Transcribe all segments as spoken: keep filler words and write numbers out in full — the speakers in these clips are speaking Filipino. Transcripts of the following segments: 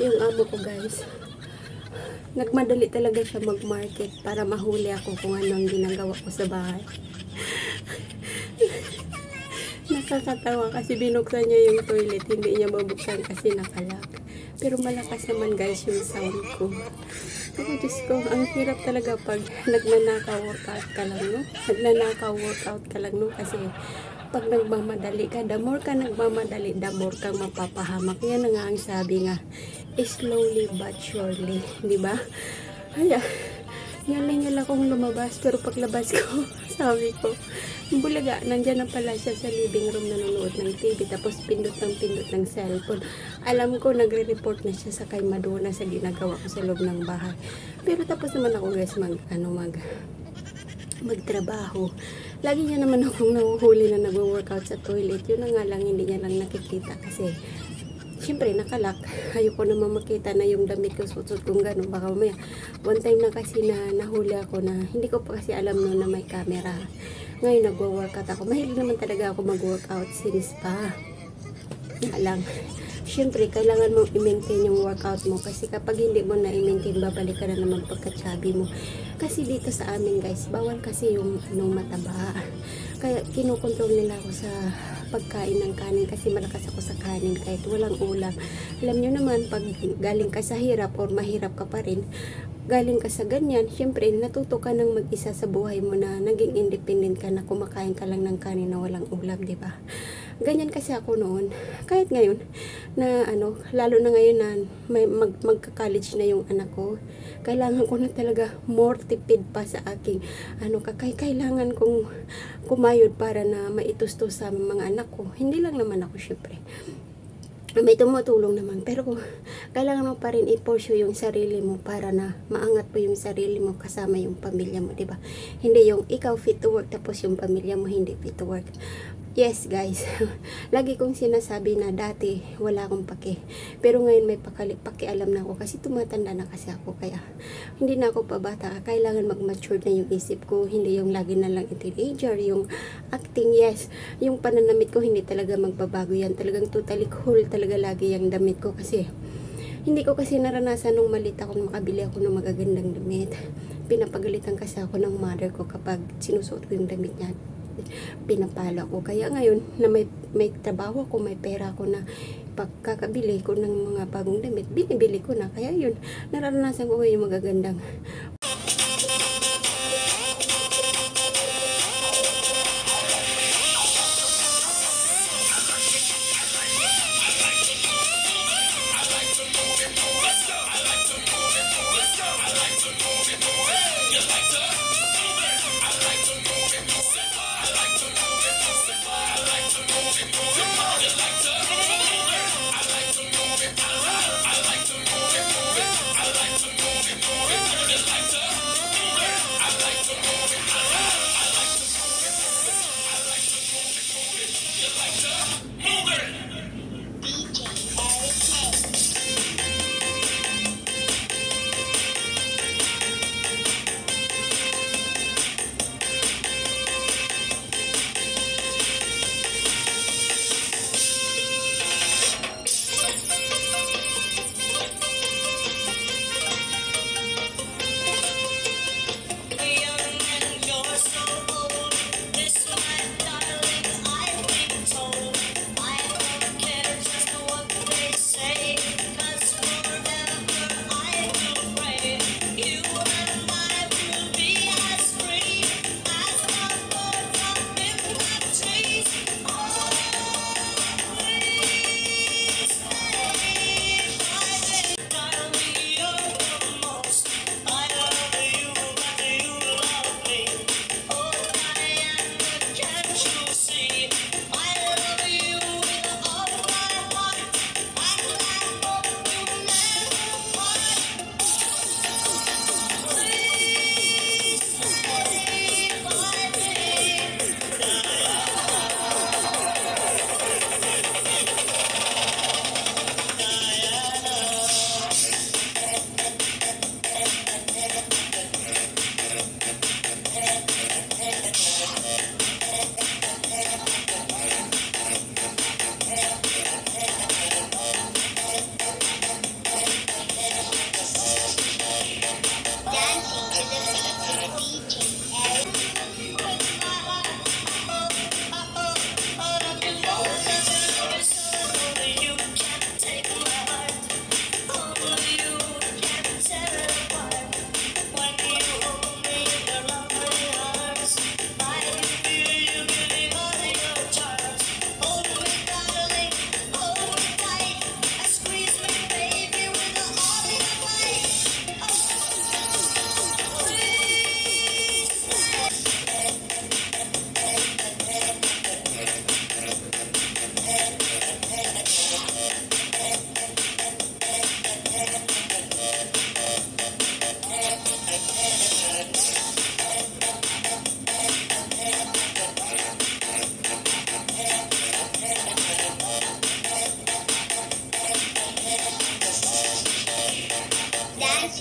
yung amo ko, guys. Nagmadali talaga siya mag-market para mahuli ako kung ano ang ginagawa ko sa bahay. Nakakatawa kasi binuksan niya yung toilet, hindi niya mabuksan kasi nakalak. Pero malakas naman, guys, yung sound ko. Ako, Diyos ko, ang hirap talaga pag nagnanaka workout ka lang, no? Nagnanaka workout ka lang, no? Kasi pag nagmamadali ka, the more ka nagmamadali, the more kang mapapahamak. Yan na nga ang sabi nga, slowly but surely, di ba? Ay, ngaling akong lumabas, pero paglabas ko, sabi ko, bulaga, nandyan na pala siya sa living room nanonood ng T V, tapos pindot ng pindot ng cellphone. Alam ko, nagre-report na siya sa kay Madonna sa ginagawa ko sa loob ng bahay. Pero tapos naman ako, guys, mag, ano, mag, magtrabaho. Lagi niya naman akong nahuhuli na nag-workout sa toilet. Yun na nga lang, hindi niya lang nakikita kasi siyempre nakalak. Ayoko naman makita na yung damit ko, suot kung gano'n. Baka mamaya, one time na kasi na nahuli ako na hindi ko pa kasi alam noon na may camera. Ngayon nag-workout ako. Mahilig naman talaga ako mag-workout since pa. Nga lang, siyempre kailangan mong i-maintain yung workout mo kasi kapag hindi mo na i-maintain, babalik ka na naman pagka-chubby mo. Kasi dito sa amin, guys, bawal kasi yung anong mataba. Kaya kinukontrol nila ako sa pagkain ng kanin kasi malakas ako sa kanin kahit walang ulam. Alam nyo naman, pag galing ka sa hirap or mahirap ka pa rin, galing ka sa ganyan, syempre natuto ka ng mag-isa sa buhay mo na naging independent ka na kumakain ka lang ng kanin na walang ulam, di ba? Ganyan kasi ako noon. Kahit ngayon, na ano, lalo na ngayon na may mag, magka-college na yung anak ko, kailangan ko na talaga more tipid pa sa aking, ano, kakay, kailangan kong kumayod para na maitustos sa mga anak ko. Hindi lang naman ako, syempre. May tumutulong naman, pero kailangan mo pa rin i-pursue yung sarili mo para na maangat po yung sarili mo kasama yung pamilya mo, di ba? Hindi yung ikaw fit to work tapos yung pamilya mo hindi fit to work. Yes, guys. Lagi kong sinasabi na dati wala akong pake. Pero ngayon may pakali, pakialam na ako kasi tumatanda na kasi ako. Kaya hindi na ako pa bata. Kailangan mag-mature na yung isip ko. Hindi yung lagi na lang teenager. Yung acting, yes. Yung pananamit ko hindi talaga magbabago yan. Talagang totally cool talaga lagi yung damit ko kasi hindi ko kasi naranasan nung malit akong makabili ako ng magagandang damit. Pinapagalitan kasi ako ng mother ko kapag sinusuot ko yung damit niya. Pinapalo ko. Kaya ngayon na may, may trabaho ko, may pera ko na pagkakabili ko ng mga bagong damit, binibili ko na. Kaya yun, naranasan ko yung magagandang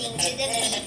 Ganyan eh.